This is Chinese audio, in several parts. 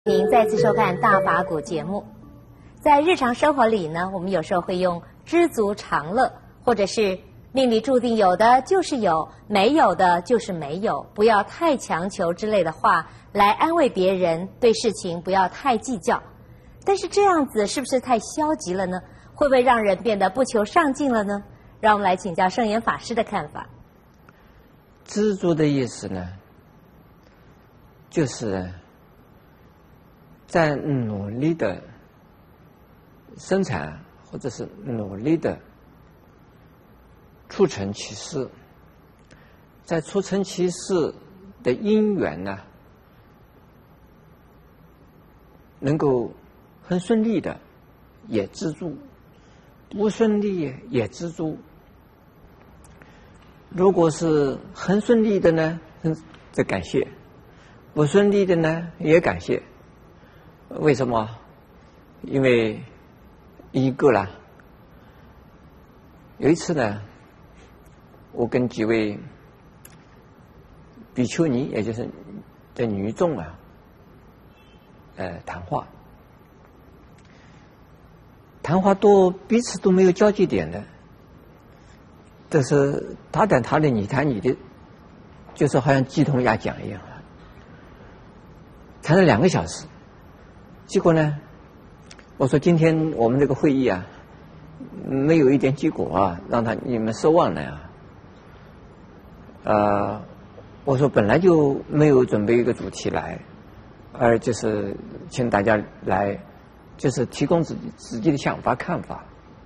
您再次收看大法古节目。在日常生活里呢，我们有时候会用知足常乐，或者是命里注定有的就是有，没有的就是没有，不要太强求之类的话来安慰别人，对事情不要太计较。但是这样子是不是太消极了呢？会不会让人变得不求上进了呢？让我们来请教圣严法师的看法。 知足的意思呢，就是在努力的生产，或者是努力的促成其事，在促成其事的因缘呢，能够很顺利的也知足，不顺利也知足。如果是很顺利的呢，则感谢；不顺利的呢，也感谢。为什么？因为一个啦，有一次呢，我跟几位比丘尼，也就是的女众啊，谈话都彼此都没有交集点的，这是他谈他的，你谈你的，就是好像鸡同鸭讲一样啊。谈了2个小时，结果呢，我说今天我们这个会议啊，没有一点结果啊，让你们失望了呀。我说本来就没有准备一个主题来，而就是请大家来，就是提供自己的想法看法。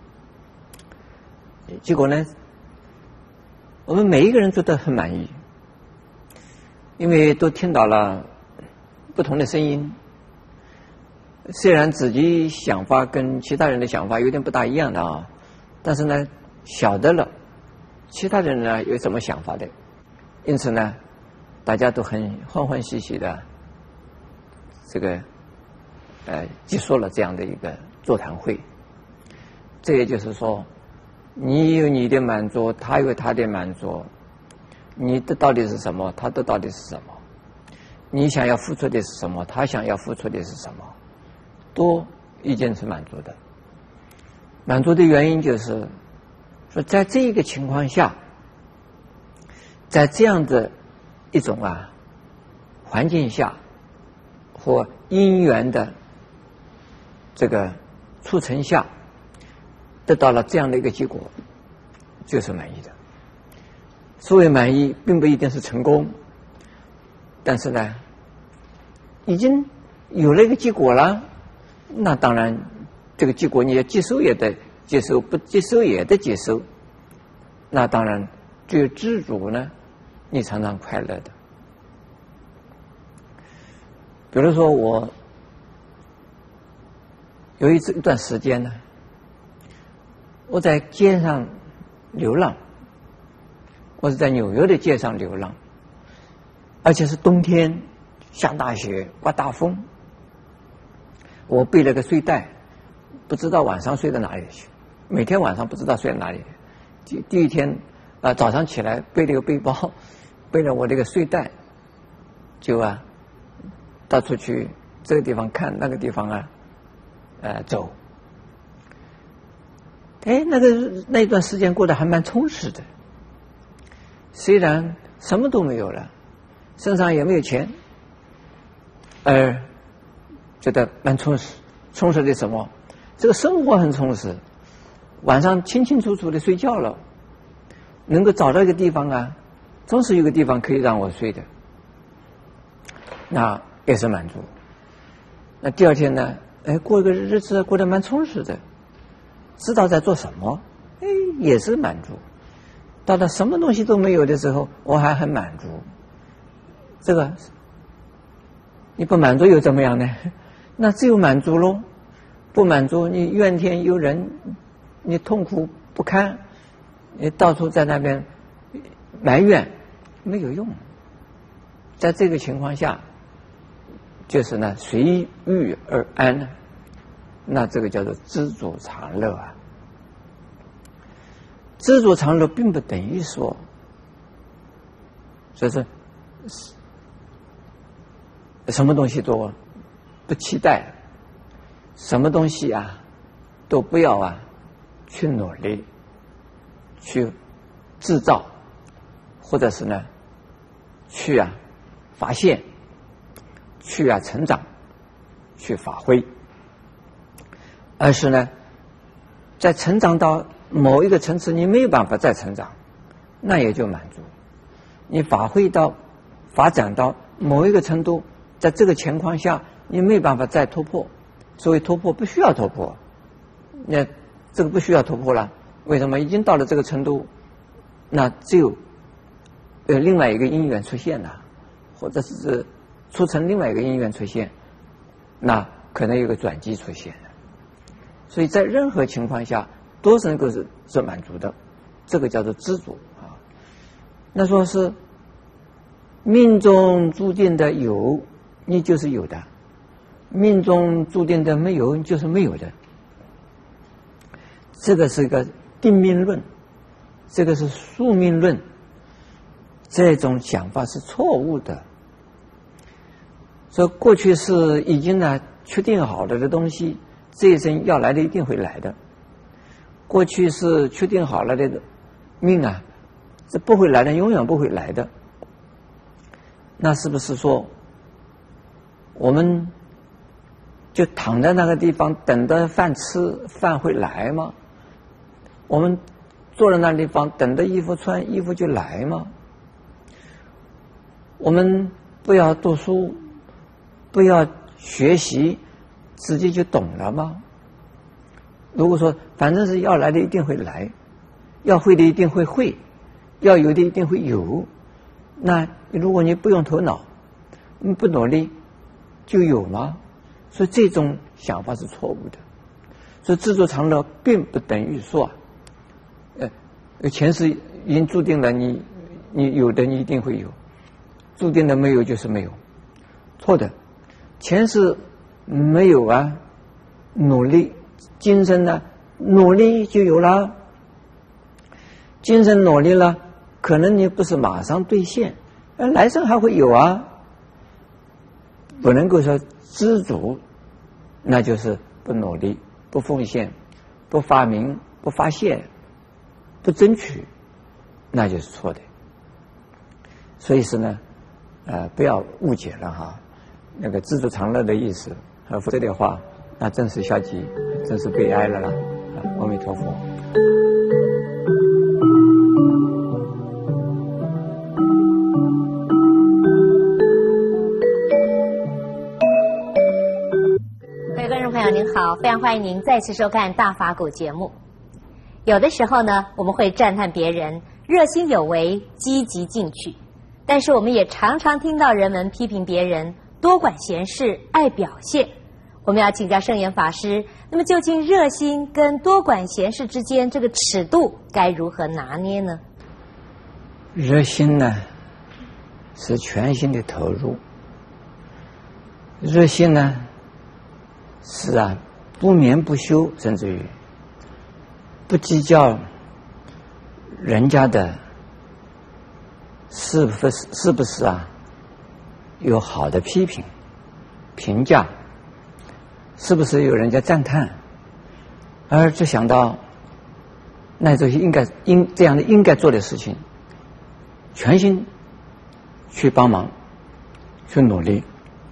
结果呢，我们每一个人都很满意，因为都听到了不同的声音。虽然自己想法跟其他人的想法有点不大一样的啊，但是呢，晓得了其他人呢有什么想法的，因此呢，大家都很欢欢喜喜的这个结束了这样的一个座谈会。这也就是说，你有你的满足，他有他的满足，你得到的是什么，他得到的是什么，你想要付出的是什么，他想要付出的是什么，都已经是满足的。满足的原因就是说，在这一个情况下，在这样的一种环境下或因缘的这个促成下，得到了这样的一个结果，就是满意的。所谓满意并不一定是成功，但是呢，已经有了一个结果了，那当然这个结果你要接受也得接受，不接受也得接受，那当然只有知足呢，你常常快乐的。比如说我有一段时间呢，我在街上流浪，我是在纽约的街上流浪，而且是冬天，下大雪，刮大风。我背了个睡袋，不知道晚上睡到哪里去，每天晚上不知道睡到哪里。第一天早上起来背了个背包，背了我这个睡袋，就到处去这个地方看，那个地方走。那段时间过得还蛮充实的，虽然什么都没有了，身上也没有钱，觉得蛮充实。充实的什么？这个生活很充实，晚上清清楚楚的睡觉了，能够找到一个地方总是有个地方可以让我睡的，那也是满足。那第二天呢，过一个日子过得蛮充实的，知道在做什么，也是满足。到了什么东西都没有的时候，我还很满足。这个你不满足又怎么样呢？那只有满足咯。不满足，你怨天尤人，你痛苦不堪，你到处在那边埋怨，没有用。在这个情况下，就是呢随遇而安，那这个叫做知足常乐啊。知足常乐并不等于说，就是什么东西都不期待，什么东西啊都不要啊去努力去制造，或者是呢去啊发现，去啊成长，去发挥，而是呢在成长到某一个层次你没有办法再成长，那也就满足。你发展到某一个程度，在这个情况下你没有办法再突破，所谓突破不需要突破，那这个不需要突破了，为什么？已经到了这个程度，那只有另外一个因缘出现了，或者是促成另外一个因缘出现，那可能有个转机出现了。所以在任何情况下都是能够是满足的，这个叫做知足啊。那说是命中注定的有，你就是有的；命中注定的没有，你就是没有的。这个是个定命论，这个是宿命论，这种想法是错误的。所以过去是已经呢确定好了的东西，这一生要来的一定会来的。过去是确定好了的命啊，是不会来的，永远不会来的。那是不是说我们就躺在那个地方等着饭吃，饭会来吗？我们坐在那地方等着衣服穿，衣服就来吗？我们不要读书，不要学习，直接就懂了吗？如果说反正是要来的一定会来，要会的一定会会，要有的一定会有，那如果你不用头脑，你不努力就有吗？所以这种想法是错误的。所以知足常乐并不等于说前世已经注定了，你有的你一定会有，注定的没有就是没有，错的。前世没有啊，努力，今生呢努力就有了。今生努力了，可能你不是马上兑现，来生还会有啊。不能够说知足，那就是不努力、不奉献、不发明、不发现、不争取，那就是错的。所以是呢，不要误解了哈。那个知足常乐的意思和这类话，那真是消极，真是悲哀了啦。阿弥陀佛。 各位观众朋友您好，非常欢迎您再次收看大法古节目。有的时候呢，我们会赞叹别人热心有为、积极进取，但是我们也常常听到人们批评别人多管闲事、爱表现。我们要请教圣严法师，那么究竟热心跟多管闲事之间这个尺度该如何拿捏呢？ 热心呢是全心的投入，热心呢是不眠不休，甚至于不计较人家的是不是有好的批评评价，是不是有人家赞叹，而只想到那这些这样的应该做的事情，全心去帮忙去努力。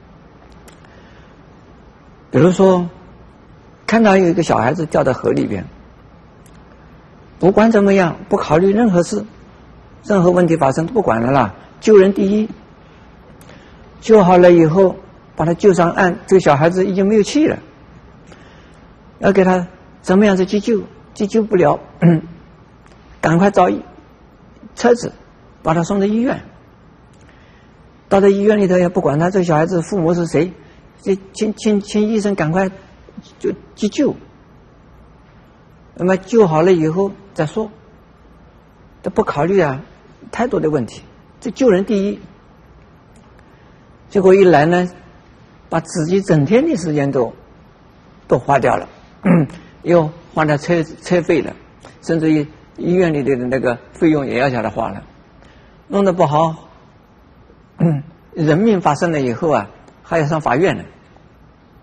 比如说看到有一个小孩子掉到河里边，不管怎么样，不考虑任何事，任何问题发生都不管了啦，救人第一。救好了以后把他救上岸，这个小孩子已经没有气了，要给他怎么样子急救，急救不了，赶快找车子把他送到医院。到了医院里头也不管他这个小孩子父母是谁，请医生赶快就急救。那么救好了以后再说，他不考虑太多的问题，这救人第一。结果一来呢，把自己整天的时间都花掉了，又花掉车费了，甚至于医院里的那个费用也要叫他花了，弄得不好，人命发生了以后还要上法院呢，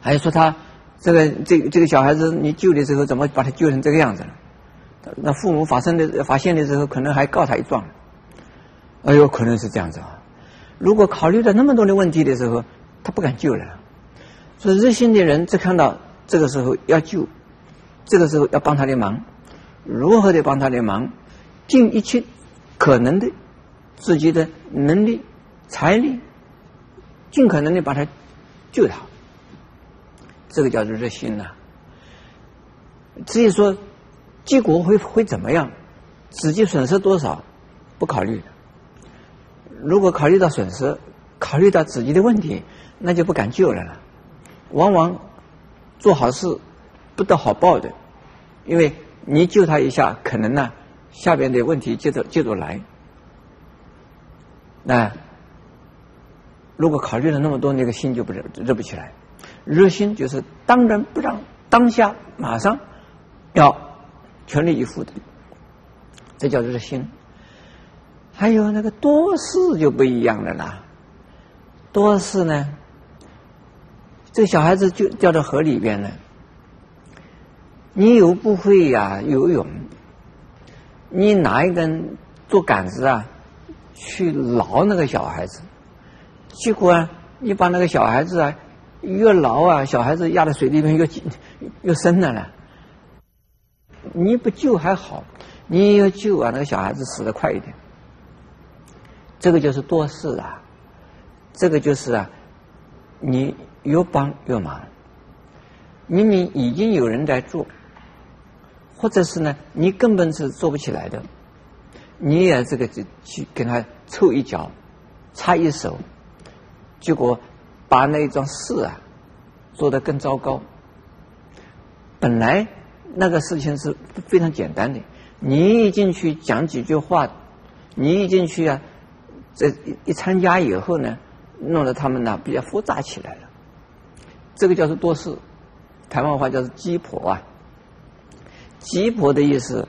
还说他这个小孩子你救的时候怎么把他救成这个样子了？那父母发现的时候，可能还告他一状。哎呦，可能是这样子啊。如果考虑到那么多的问题的时候，他不敢救了。所以热心的人只看到这个时候要救，这个时候要帮他的忙，如何的帮他的忙，尽一切可能的自己的能力、财力，尽可能的把他救他。这个叫做热心呐。至于说结果会怎么样，自己损失多少不考虑的。如果考虑到损失，考虑到自己的问题，那就不敢救了了。往往做好事不得好报的，因为你救他一下，可能呢下边的问题接着来。那如果考虑了那么多，那个心就热不起来。热心就是当仁不让，当下马上要全力以赴的，这叫热心。还有那个多事就不一样了啦。多事呢，这个小孩子就掉到河里边了，你又不会游泳，你拿一根做杆子去捞那个小孩子，结果你把那个小孩子越捞小孩子压在水里面越深了呢。你不救还好，你要救那个小孩子死得快一点。这个就是多事这个就是你越帮越忙。明明已经有人在做，或者是呢你根本是做不起来的，你也这个去跟他凑一脚，插一手，结果把那一桩事做得更糟糕。本来那个事情是非常简单的，你一进去讲几句话，你一进去这一参加以后呢，弄得他们比较复杂起来了。这个叫做多事，台湾话叫做鸡婆鸡婆的意思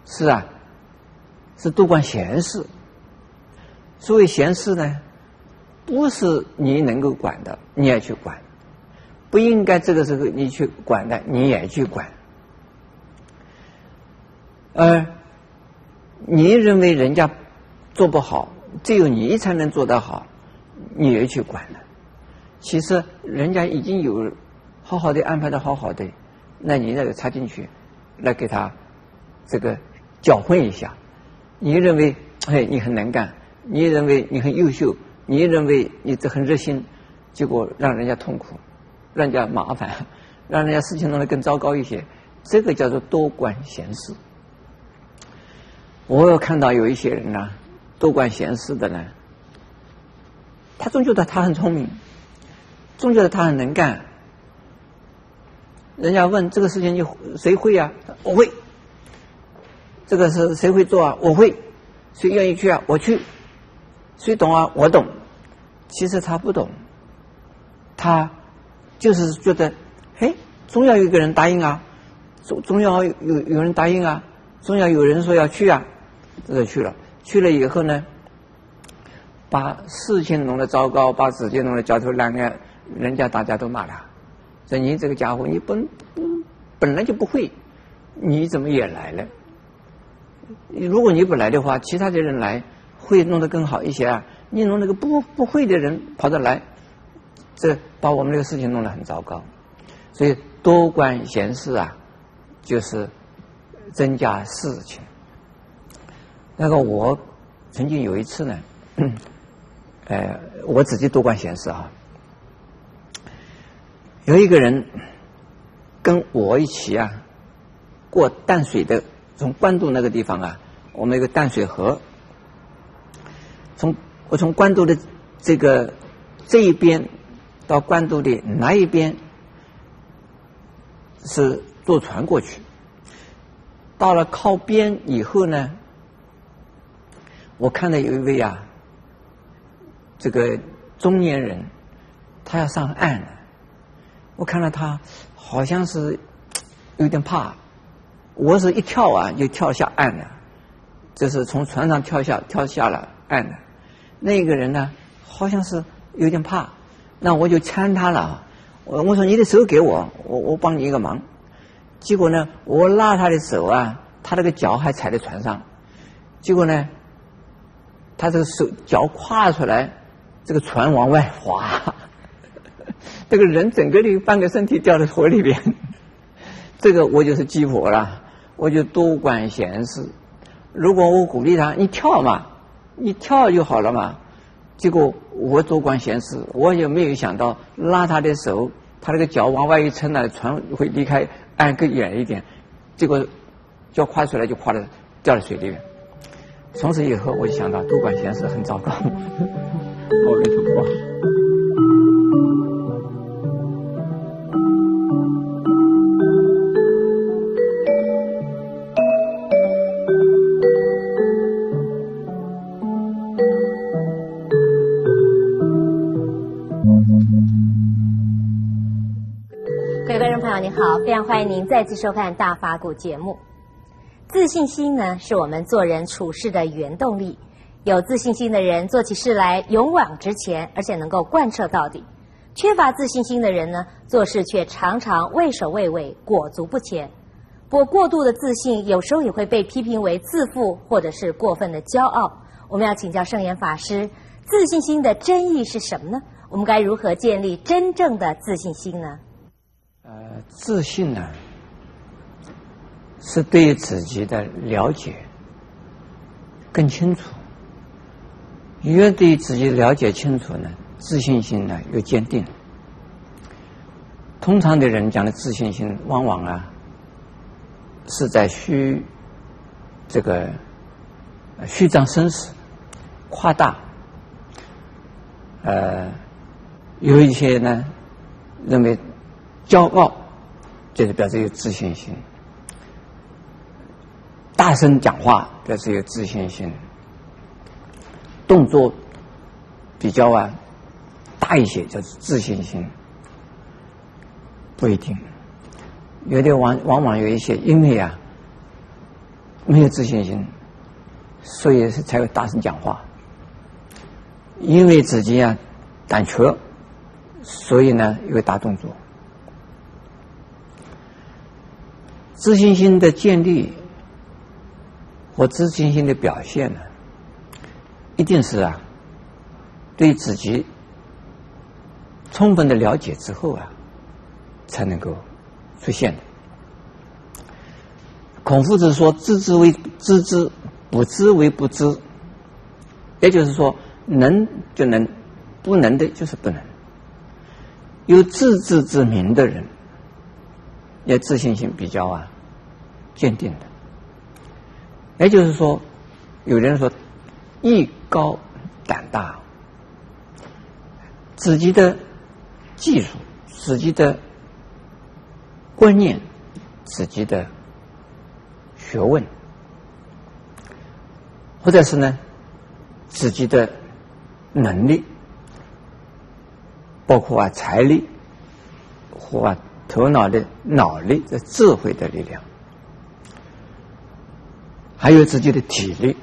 是多管闲事。所谓闲事呢，不是你能够管的你也去管，不应该这个时候你去管的你也去管。你认为人家做不好，只有你才能做得好，你也去管了。其实人家已经有好好的安排的好好的，那你那个插进去来给他这个搅混一下。你认为你很能干，你认为你很优秀，你认为你这很热心，结果让人家痛苦，让人家麻烦，让人家事情弄得更糟糕一些，这个叫做多管闲事。我有看到有一些人多管闲事的呢，他总觉得他很聪明，总觉得他很能干。人家问这个事情谁会我会。这个是谁会做我会。谁愿意去我去。谁懂我懂。其实他不懂，他就是觉得总要有一个人答应总要有人答应总要有人说要去这就去了以后呢，把事情弄得糟糕，把自己弄得焦头烂额，人家大家都骂他，说你这个家伙你本来就不会，你怎么也来了？如果你不来的话，其他的人来会弄得更好一些你弄那个不会的人跑得来，这把我们这个事情弄得很糟糕。所以多管闲事就是增加事情。那个我曾经有一次呢，我自己多管闲事有一个人跟我一起过淡水的，从关渡那个地方我们有个淡水河，我从关渡的这一边到关渡的那一边是坐船过去，到了靠边以后呢，我看到有一位这个中年人，他要上岸了。我看到他好像是有点怕，我是一跳就跳下岸了，就是从船上跳下了岸了。那个人呢好像是有点怕，那我就搀他了， 我说你的手给我帮你一个忙。结果呢，我拉他的手啊，他那个脚还踩在船上，结果呢，他这个脚跨出来，这个船往外滑，这个人整个的半个身体掉到河里边。这个我就是鸡婆了，我就多管闲事。如果我鼓励他，你跳嘛，你跳就好了嘛。结果我多管闲事，我也没有想到拉他的手，他那个脚往外一撑呢，船会离开岸更远一点，结果脚跨出来就掉到水里面。从此以后我就想到多管闲事很糟糕。阿弥陀佛。 各位观众朋友您好，非常欢迎您再次收看大法古节目。自信心呢，是我们做人处事的原动力。有自信心的人做起事来勇往直前，而且能够贯彻到底。缺乏自信心的人呢，做事却常常畏首畏尾，裹足不前。不过过度的自信有时候也会被批评为自负，或者是过分的骄傲。我们要请教圣严法师，自信心的真意是什么呢？我们该如何建立真正的自信心呢？ 自信呢，是对自己的了解更清楚。越对自己了解清楚呢，自信心呢越坚定。通常的人讲的自信心，往往啊是在虚张声势，夸大。有一些呢认为骄傲就是表示有自信心，大声讲话表示有自信心，动作比较大一些就是自信心，不一定。有的往往有一些因为没有自信心，所以才会大声讲话，因为自己胆怯，所以呢有大动作。自信心的建立和自信心的表现呢，一定是对自己充分的了解之后才能够出现的。孔夫子说：“知之为知之，不知为不知。”也就是说，能就能，不能的就是不能。有自知之明的人，也自信心比较坚定的。也就是说，有人说艺高胆大，自己的技术、自己的观念、自己的学问，或者是呢自己的能力，包括财力或头脑的脑力的智慧的力量，还有自己的体力，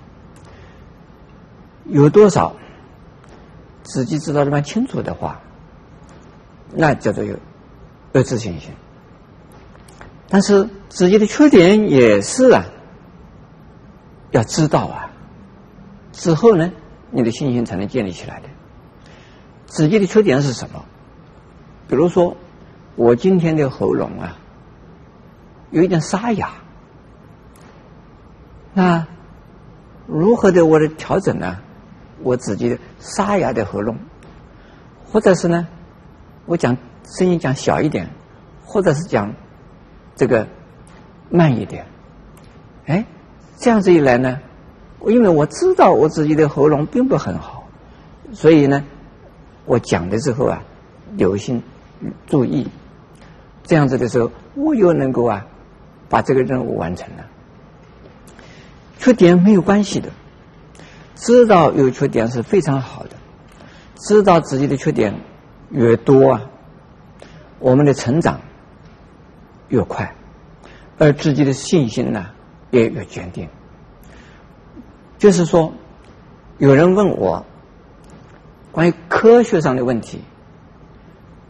有多少自己知道的蛮清楚的话，那叫做有自信心。但是自己的缺点也是要知道之后呢你的信心才能建立起来的。自己的缺点是什么？比如说我今天的喉咙有一点沙哑，那如何的我的调整呢？我自己的沙哑的喉咙，或者是呢我讲声音讲小一点，或者是讲这个慢一点。这样子一来呢，因为我知道我自己的喉咙并不很好，所以呢我讲的时候留心注意，这样子的时候我又能够把这个任务完成了。缺点没有关系的，知道有缺点是非常好的，知道自己的缺点越多我们的成长越快，而自己的信心呢也越坚定。就是说，有人问我关于科学上的问题，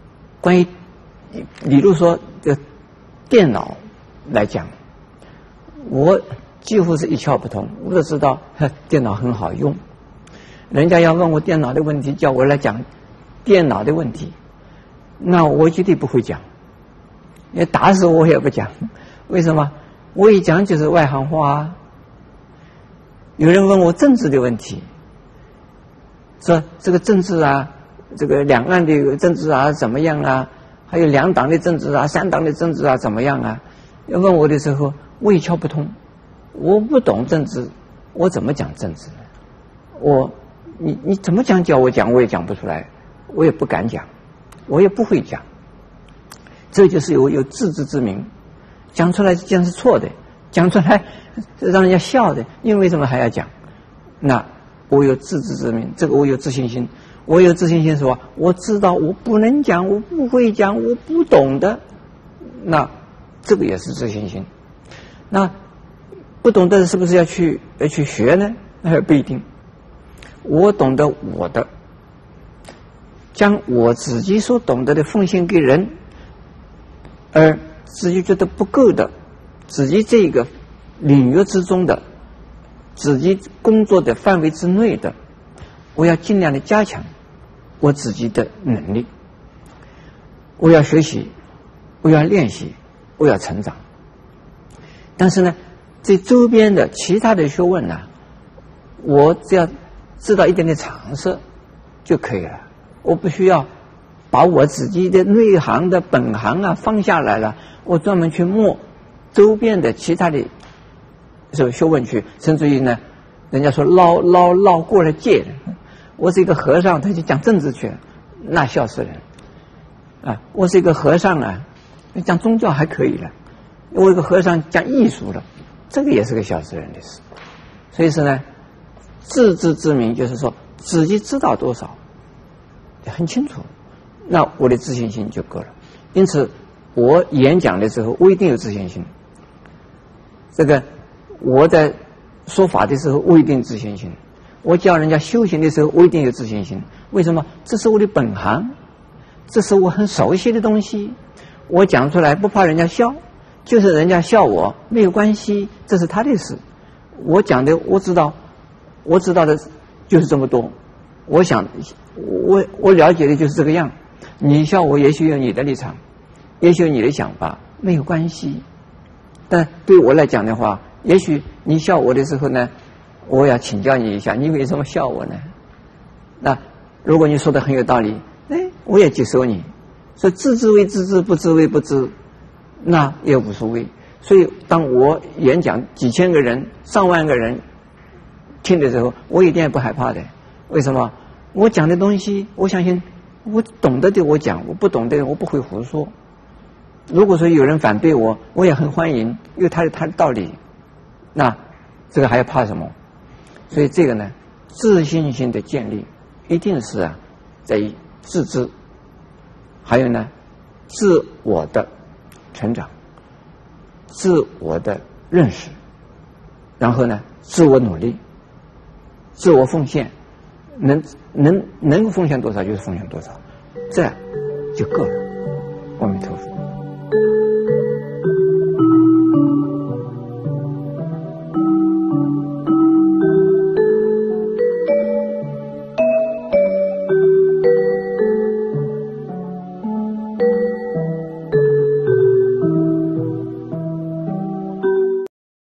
关于比如说这电脑来讲，我几乎是一窍不通，我都知道电脑很好用。人家要问我电脑的问题，叫我来讲电脑的问题，那我绝对不会讲，因为打死我也不讲。为什么？我一讲就是外行话啊。有人问我政治的问题，说这个政治啊，这个两岸的政治啊怎么样啊？还有两党的政治啊、三党的政治啊怎么样啊？要问我的时候，我一窍不通，我不懂政治，我怎么讲政治呢？你怎么讲叫我讲，我也讲不出来，我也不敢讲，我也不会讲。这就是有自知之明，讲出来这样是错的，讲出来让人家笑的，因为什么还要讲？那我有自知之明，这个我有自信心。我有自信心说，我知道我不能讲，我不会讲，我不懂的，那这个也是自信心。那不懂的是不是要去学呢？那不一定。我懂得我的，将我自己所懂得的奉献给人，而自己觉得不够的，自己这个领域之中的，自己工作的范围之内的，我要尽量的加强我自己的能力，我要学习，我要练习，我要成长。但是呢，这周边的其他的学问呢，我只要知道一点点常识就可以了，我不需要把我自己的内行的本行啊放下来了，我专门去摸周边的其他的学问去，甚至于呢，人家说捞过了界。我是一个和尚，他就讲政治去了，那笑死人啊！我是一个和尚啊，讲宗教还可以了，我一个和尚讲艺术了，这个也是个笑死人的事。所以说呢，自知之明就是说自己知道多少很清楚，那我的自信心就够了。因此我演讲的时候我一定有自信心，这个我在说法的时候我一定有自信心，我教人家修行的时候我一定有自信心。为什么？这是我的本行，这是我很熟悉的东西，我讲出来不怕人家笑，就是人家笑我没有关系，这是他的事。我讲的我知道的就是这么多，我想我了解的就是这个样。你笑我也许有你的立场，也许有你的想法，没有关系。但对我来讲的话，也许你笑我的时候呢，我要请教你一下，你为什么笑我呢？那如果你说的很有道理，我也接受你。说知之为知之，不知为不知，那也无所谓。所以当我演讲几千个人、上万个人听的时候，我一点也不害怕的。为什么？我讲的东西，我相信我懂得的我讲，我不懂的我不会胡说。如果说有人反对我，我也很欢迎，因为他的道理。那这个还要怕什么？所以这个呢，自信心的建立一定是在于自知，还有呢，自我的成长，自我的认识，然后呢，自我努力，自我奉献，能奉献多少就是奉献多少，这样就够了。